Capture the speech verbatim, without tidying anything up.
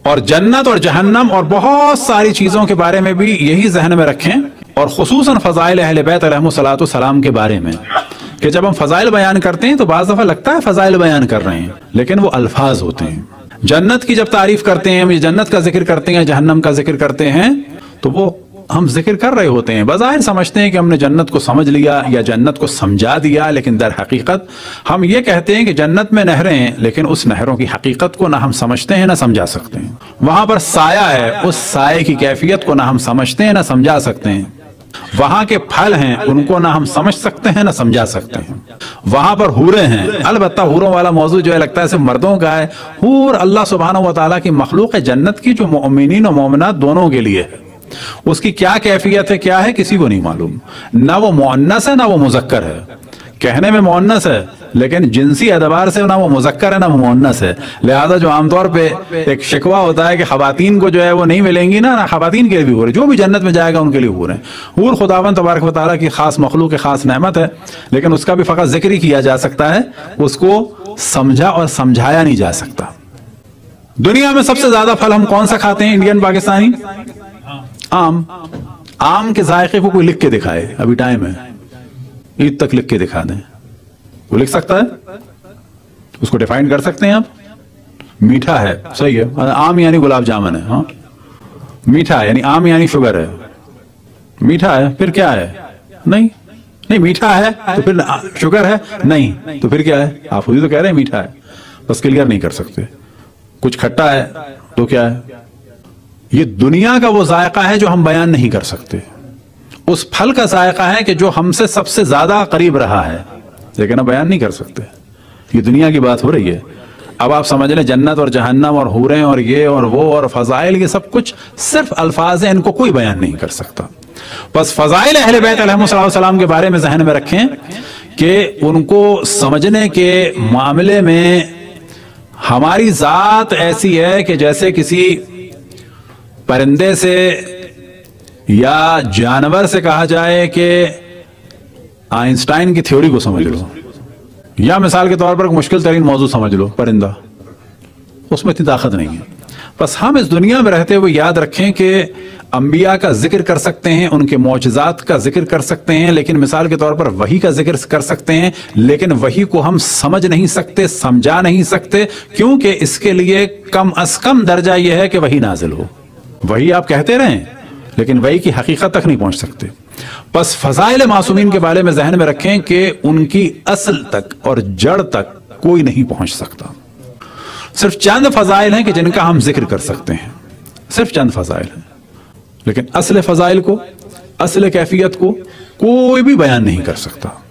اور جنت اور جہنم اور بہت ساری چیزوں کے بارے میں بھی یہی ذہن میں رکھیں، اور خصوصاً فضائل اہل بیت علیہم الصلوۃ والسلام کے بارے میں، کہ جب ہم فضائل بیان کرتے ہیں تو بعض دفعہ لگتا ہے فضائل بیان کر رہے ہیں، لیکن وہ الفاظ ہوتے ہیں۔ جنت کی جب تعریف کرتے ہیں، ہم یہ جنت کا ذکر کرتے ہیں، جہنم کا ذکر کرتے ہیں، تو وہ ہم ذکر کر رہے ہوتے ہیں، بظاہر سمجھتے ہیں کہ ہم نے جنت کو سمجھ لیا یا جنت کو سمجھا دیا، لیکن در حقیقت ہم یہ کہتے ہیں کہ جنت میں نہریں ہیں، لیکن اس نہروں کی حقیقت کو نہ ہم سمجھتے ہیں نہ سمجھا سکتے ہیں۔ وہاں پر سایہ ہے، اس سائے کی کیفیت کو نہ ہم سمجھتے ہیں نہ سمجھا سکتے ہیں۔ وہاں کے پھل ہیں، ان کو نہ ہم سمجھ سکتے ہیں نہ سمجھا سکتے ہیں۔ وہاں پر حوریں ہیں، البتہ حوروں والا موضوع جو ہے لگتا ہے صرف مردوں کا ہے۔ حور اللہ سبحانہ و تعالیٰ کی مخلوق ہے جنت کی، جو مومنین و مومنات دونوں کے لیے ہے۔ اس کی کیا کیفیت ہے، کیا ہے، کسی کو نہیں معلوم۔ نہ وہ مؤنث ہے نہ وہ مذکر ہے، کہنے میں مؤنث ہے لیکن جنسی اعتبار سے نہ وہ مذکر ہے نہ وہ مؤنث ہے۔ لہذا جو عام طور پہ ایک شکوہ ہوتا ہے کہ خواتین کو جو ہے وہ نہیں ملیں گی، نہ خواتین کے لیے بھی حور ہے، جو بھی جنت میں جائے گا ان کے لیے حور ہیں۔ حور خداوند تبارک و تعالیٰ کی خاص مخلوق کی خاص نعمت ہے، لیکن اس کا بھی فقط ذکر ہی کیا جا سکتا ہے، اس کو سمجھا اور سمجھایا نہیں جا سکتا۔ دنیا میں سب سے زیادہ پھل ہم کون سا کھاتے ہیں انڈین پاکستانی؟ آم۔ آم کے ذائقے کو کوئی لکھ کے دکھائے، ابھی ٹائم ہے، عید تک لکھ کے دکھا دیں۔ وہ لکھ سکتا ہے؟ اس کو ڈیفائن کر سکتے ہیں آپ؟ میٹھا ہے، صحیح ہے، آم یعنی گلاب جامن ہے، ہاں میٹھا ہے، یعنی آم یعنی شوگر ہے، میٹھا ہے پھر کیا ہے؟ نہیں نہیں میٹھا ہے تو پھر شوگر ہے نہیں تو پھر کیا ہے؟ آپ خود ہی تو کہہ رہے ہیں میٹھا ہے، بس کلیئر نہیں کر سکتے۔ کچھ کھٹا ہے تو کیا ہے؟ یہ دنیا کا وہ ذائقہ ہے جو ہم بیان نہیں کر سکتے۔ اس پھل کا ذائقہ ہے کہ جو ہم سے سب سے زیادہ قریب رہا ہے، لیکن ہم بیان نہیں کر سکتے۔ یہ دنیا کی بات ہو رہی ہے۔ اب آپ سمجھ لیں جنت اور جہنم اور حوریں اور یہ اور وہ اور فضائل، یہ سب کچھ صرف الفاظ ہیں، ان کو کوئی بیان نہیں کر سکتا۔ بس فضائل اہل بیت علیہم السلام کے بارے میں ذہن میں رکھیں کہ ان کو سمجھنے کے معاملے میں ہماری ذات ایسی ہے کہ جیسے کسی پرندے سے یا جانور سے کہا جائے کہ آئنسٹائن کی تھیوری کو سمجھ لو، یا مثال کے طور پر مشکل ترین موضوع سمجھ لو پرندہ، اس میں اتنی طاقت نہیں ہے۔ بس ہم اس دنیا میں رہتے ہوئے یاد رکھیں کہ انبیاء کا ذکر کر سکتے ہیں، ان کے معجزات کا ذکر کر سکتے ہیں، لیکن مثال کے طور پر وحی کا ذکر کر سکتے ہیں، لیکن وحی کو ہم سمجھ نہیں سکتے، سمجھا نہیں سکتے، کیونکہ اس کے لیے کم از کم درجہ یہ ہے کہ وحی نازل ہو۔ وحی آپ کہتے رہیں لیکن وحی کی حقیقت تک نہیں پہنچ سکتے۔ بس فضائل معصومین کے بارے میں ذہن میں رکھیں کہ ان کی اصل تک اور جڑ تک کوئی نہیں پہنچ سکتا۔ صرف چند فضائل ہیں کہ جن کا ہم ذکر کر سکتے ہیں، صرف چند فضائل ہیں، لیکن اصل فضائل کو، اصل کیفیت کو کوئی بھی بیان نہیں کر سکتا۔